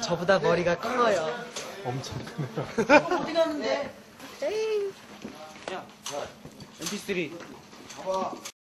저보다 머리가 커요. 엄청 크네요. 어디 가는데? 에이. 야, MP3.